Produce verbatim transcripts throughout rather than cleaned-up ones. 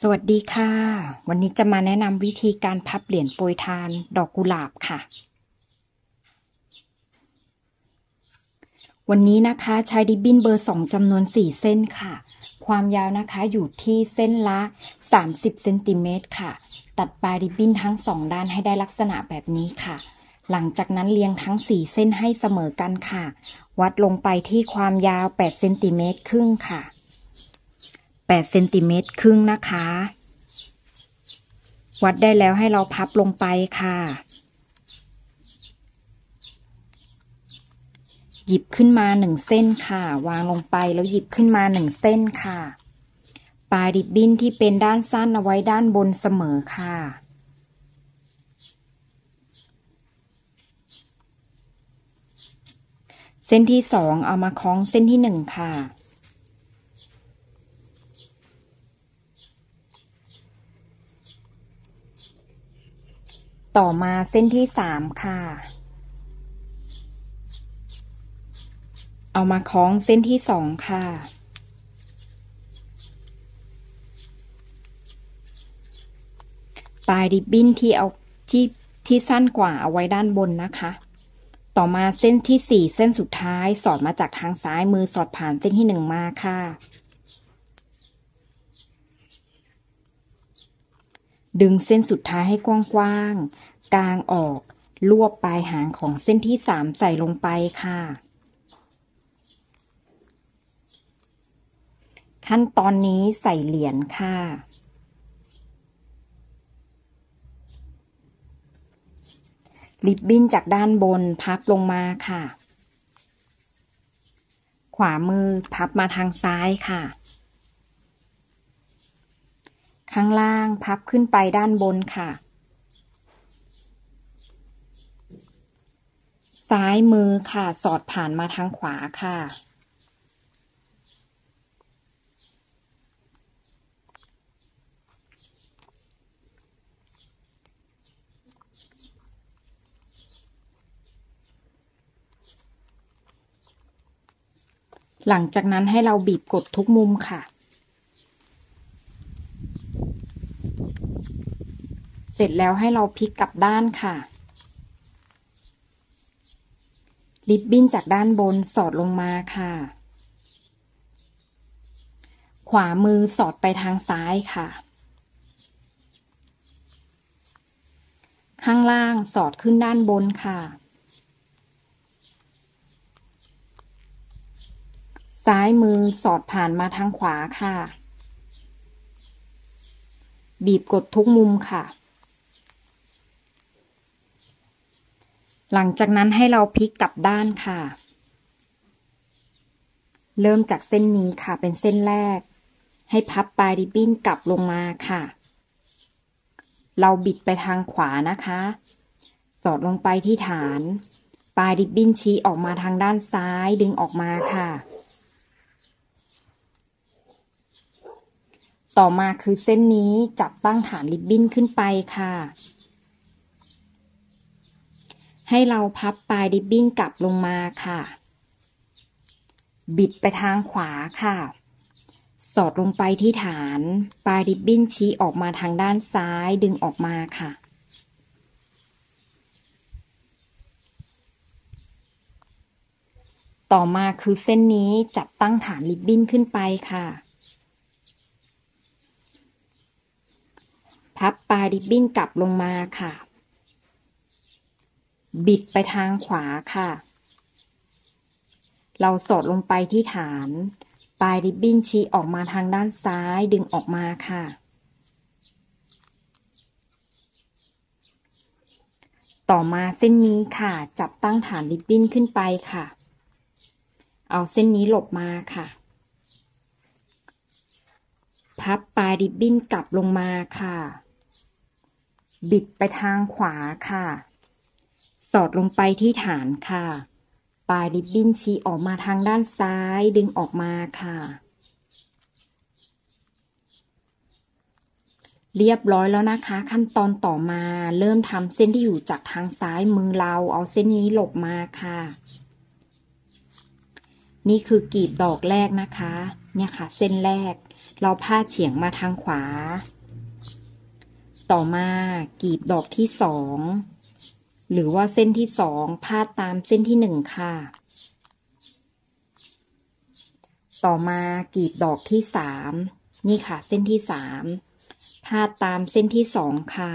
สวัสดีค่ะวันนี้จะมาแนะนำวิธีการพับเหรียญโปรยทานดอกกุหลาบค่ะวันนี้นะคะใช้ริบบิ้นเบอร์สองจำนวนสี่เส้นค่ะความยาวนะคะอยู่ที่เส้นละสามสิบเซนติเมตรค่ะตัดปลายริบบิ้นทั้งสองด้านให้ได้ลักษณะแบบนี้ค่ะหลังจากนั้นเรียงทั้งสี่เส้นให้เสมอกันค่ะวัดลงไปที่ความยาวแปดเซนติเมตรครึ่งค่ะแปดเซนติเมตรครึ่งนะคะวัดได้แล้วให้เราพับลงไปค่ะหยิบขึ้นมาหนึ่งเส้นค่ะวางลงไปแล้วหยิบขึ้นมาหนึ่งเส้นค่ะปลายริบบิ้นที่เป็นด้านสั้นเอาไว้ด้านบนเสมอค่ะเส้นที่สองเอามาคล้องเส้นที่หนึ่งค่ะต่อมาเส้นที่สามค่ะเอามาคล้องเส้นที่สองค่ะปลายริบบิ้นที่เอาที่ที่สั้นกว่าเอาไว้ด้านบนนะคะต่อมาเส้นที่สี่เส้นสุดท้ายสอดมาจากทางซ้ายมือสอดผ่านเส้นที่หนึ่งมาค่ะดึงเส้นสุดท้ายให้กว้างๆกางออกรวบปลายหางของเส้นที่สามใส่ลงไปค่ะขั้นตอนนี้ใส่เหรียญค่ะริบบิ้นจากด้านบนพับลงมาค่ะขวามือพับมาทางซ้ายค่ะข้างล่างพับขึ้นไปด้านบนค่ะซ้ายมือค่ะสอดผ่านมาทางขวาค่ะหลังจากนั้นให้เราบีบกดทุกมุมค่ะเสร็จแล้วให้เราพลิกกลับด้านค่ะริบบิ้นจากด้านบนสอดลงมาค่ะขวามือสอดไปทางซ้ายค่ะข้างล่างสอดขึ้นด้านบนค่ะซ้ายมือสอดผ่านมาทางขวาค่ะบีบกดทุกมุมค่ะหลังจากนั้นให้เราพลิกกลับด้านค่ะเริ่มจากเส้นนี้ค่ะเป็นเส้นแรกให้พับปลายริบบิ้นกลับลงมาค่ะเราบิดไปทางขวานะคะสอดลงไปที่ฐานปลายริบบิ้นชี้ออกมาทางด้านซ้ายดึงออกมาค่ะต่อมาคือเส้นนี้จับตั้งฐานริบบิ้นขึ้นไปค่ะให้เราพับปลายริบบิ้นกลับลงมาค่ะบิดไปทางขวาค่ะสอดลงไปที่ฐานปลายริบบิ้นชี้ออกมาทางด้านซ้ายดึงออกมาค่ะต่อมาคือเส้นนี้จับตั้งฐานริบบิ้นขึ้นไปค่ะพับปลายริบบิ้นกลับลงมาค่ะบิดไปทางขวาค่ะเราสอดลงไปที่ฐานปลายริบบิ้นชี้ออกมาทางด้านซ้ายดึงออกมาค่ะต่อมาเส้นนี้ค่ะจับตั้งฐานริบบิ้นขึ้นไปค่ะเอาเส้นนี้หลบมาค่ะพับปลายริบบิ้นกลับลงมาค่ะบิดไปทางขวาค่ะสอดลงไปที่ฐานค่ะปลายริบบิ้นชี้ออกมาทางด้านซ้ายดึงออกมาค่ะเรียบร้อยแล้วนะคะขั้นตอนต่อมาเริ่มทำเส้นที่อยู่จากทางซ้ายมือเราเอาเส้นนี้หลบมาค่ะนี่คือกลีบดอกแรกนะคะเนี่ยค่ะเส้นแรกเราพาดเฉียงมาทางขวาต่อมากลีบดอกที่สองหรือว่าเส้นที่สองพาดตามเส้นที่หนึ่งค่ะต่อมากลีบดอกที่สามนี่ค่ะเส้นที่สามพาดตามเส้นที่สองค่ะ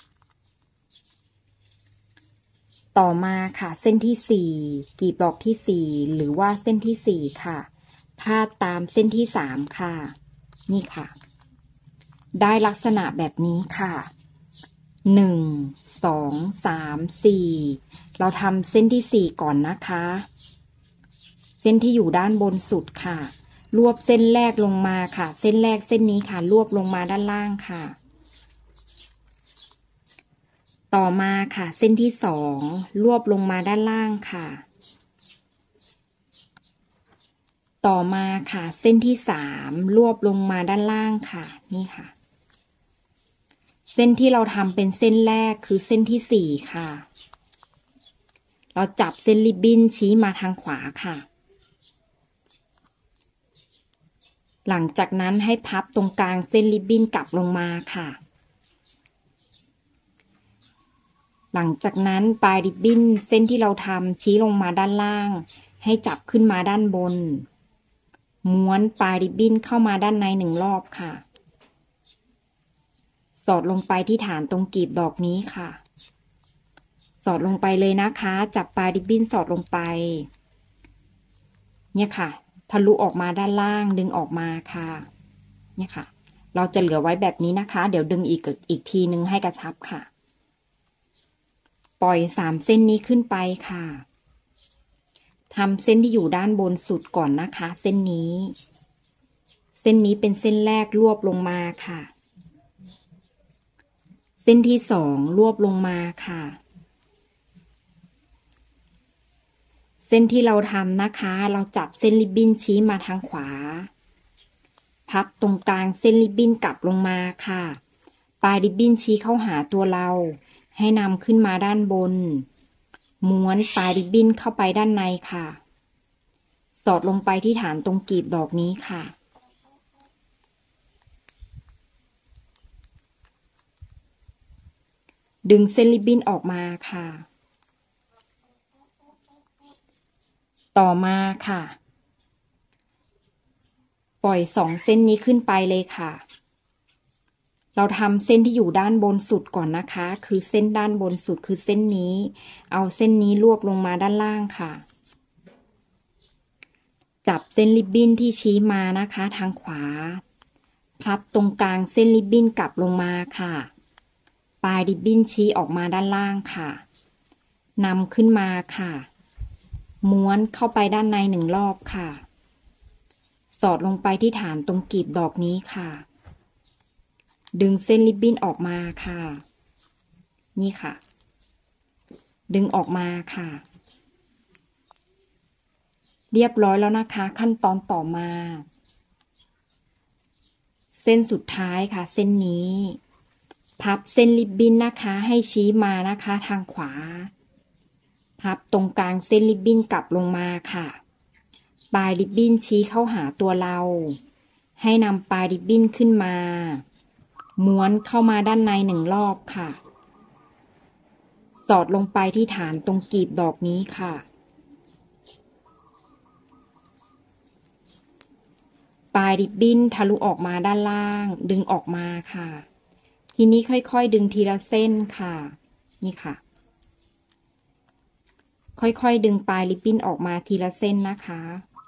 ต่อมาค่ะเส้นที่สี่กลีบดอกที่สี่หรือว่าเส้นที่สี่ค่ะพาดตามเส้นที่สามค่ะนี่ค่ะได้ลักษณะแบบนี้ค่ะหนึ่งสองสามสี่เราทำเส้นที่สี่ก่อนนะคะเส้นที่อยู่ด้านบนสุดค่ะรวบเส้นแรกลงมาค่ะเส้นแรกเส้นนี้ค่ะรวบลงมาด้านล่างค่ะต่อมาค่ะเส้นที่สองรวบลงมาด้านล่างค่ะต่อมาค่ะเส้นที่สามรวบลงมาด้านล่างค่ะนี่ค่ะเส้นที่เราทำเป็นเส้นแรกคือเส้นที่สี่ค่ะเราจับเส้นริบบิ้นชี้มาทางขวาค่ะหลังจากนั้นให้พับตรงกลางเส้นริบบิ้นกลับลงมาค่ะหลังจากนั้นปลายริบบิ้นเส้นที่เราทำชี้ลงมาด้านล่างให้จับขึ้นมาด้านบนม้วนปลายริบบิ้นเข้ามาด้านในหนึ่งรอบค่ะสอดลงไปที่ฐานตรงกลีบดอกนี้ค่ะสอดลงไปเลยนะคะจับปลายริบบิ้นสอดลงไปเนี่ยค่ะทะลุออกมาด้านล่างดึงออกมาค่ะเนี่ยค่ะเราจะเหลือไว้แบบนี้นะคะเดี๋ยวดึงอีกอีกทีนึงให้กระชับค่ะปล่อยสามเส้นนี้ขึ้นไปค่ะทำเส้นที่อยู่ด้านบนสุดก่อนนะคะเส้นนี้เส้นนี้เป็นเส้นแรกรวบลงมาค่ะเส้นที่สองรวบลงมาค่ะเส้นที่เราทำนะคะเราจับเส้นริบบิ้นชี้มาทางขวาพับตรงกลางเส้นริบบิ้นกลับลงมาค่ะปลายริบบิ้นชี้เข้าหาตัวเราให้นำขึ้นมาด้านบนม้วนปลายริบบิ้นเข้าไปด้านในค่ะสอดลงไปที่ฐานตรงกลีบดอกนี้ค่ะดึงเส้นริบบิ้นออกมาค่ะต่อมาค่ะปล่อยสองเส้นนี้ขึ้นไปเลยค่ะเราทำเส้นที่อยู่ด้านบนสุดก่อนนะคะคือเส้นด้านบนสุดคือเส้นนี้เอาเส้นนี้รวบลงมาด้านล่างค่ะจับเส้นริบบิ้นที่ชี้มานะคะทางขวาพับตรงกลางเส้นริบบิ้นกลับลงมาค่ะปลายริบบิ้นชี้ออกมาด้านล่างค่ะนำขึ้นมาค่ะม้วนเข้าไปด้านในหนึ่งรอบค่ะสอดลงไปที่ฐานตรงกลีบดอกนี้ค่ะดึงเส้นริบบิ้นออกมาค่ะนี่ค่ะดึงออกมาค่ะเรียบร้อยแล้วนะคะขั้นตอนต่อมาเส้นสุดท้ายค่ะเส้นนี้พับเส้นริบบิ้นนะคะให้ชี้มานะคะทางขวาพับตรงกลางเส้นริบบิ้นกลับลงมาค่ะปลายริบบิ้นชี้เข้าหาตัวเราให้นำปลายริบบิ้นขึ้นมาม้วนเข้ามาด้านในหนึ่งรอบค่ะสอดลงไปที่ฐานตรงกลีบดอกนี้ค่ะปลายริบบิ้นทะลุออกมาด้านล่างดึงออกมาค่ะทีนี้ค่อยๆดึงทีละเส้นค่ะนี่ค่ะค่อยๆดึงปลายริบบิ้นออกมาทีละเส้นนะคะ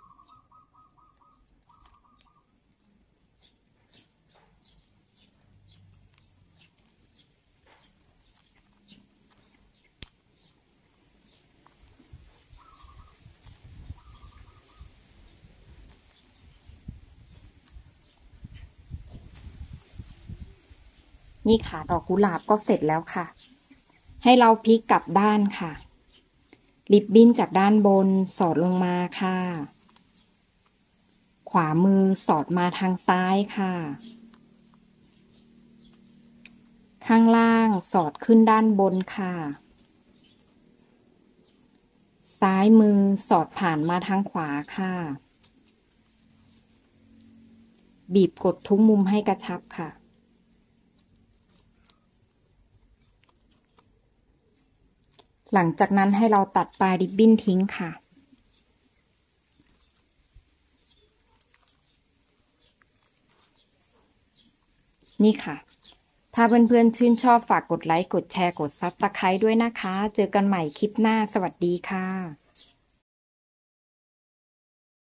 นี่ค่ะดอกกุหลาบก็เสร็จแล้วค่ะให้เราพลิกกลับด้านค่ะริบบิ้นจากด้านบนสอดลงมาค่ะขวามือสอดมาทางซ้ายค่ะข้างล่างสอดขึ้นด้านบนค่ะซ้ายมือสอดผ่านมาทางขวาค่ะบีบกดทุกมุมให้กระชับค่ะหลังจากนั้นให้เราตัดปลายริบบิ้นทิ้งค่ะนี่ค่ะถ้าเพื่อนๆชื่นชอบฝากกดไลค์กดแชร์กดซับสไครบ์ด้วยนะคะเจอกันใหม่คลิปหน้าสวัสดีค่ะ